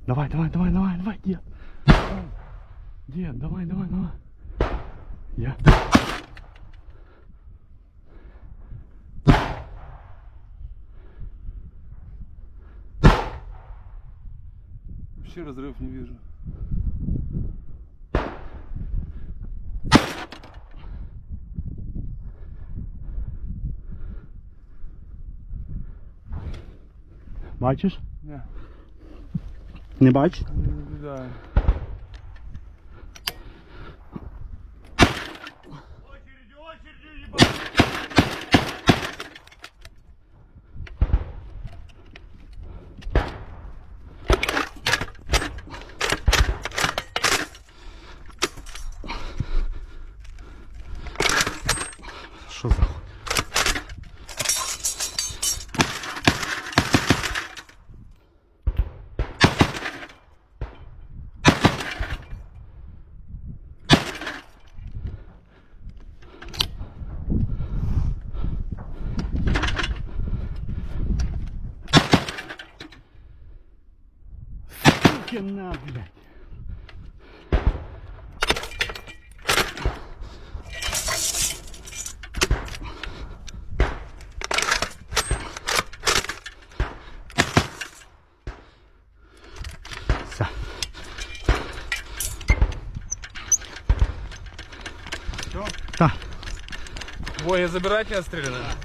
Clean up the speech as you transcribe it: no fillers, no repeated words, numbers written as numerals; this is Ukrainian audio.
Давай, давай, давай, давай, давай, дед. Дед, давай, давай, давай. Я. Вообще разрыв не вижу. Бачиш? Не. Не бачиш? Не наблюдаю. Що за хуй? Сукина, блядь. Все. Все? Так. Ой, я забирать не отстреляно.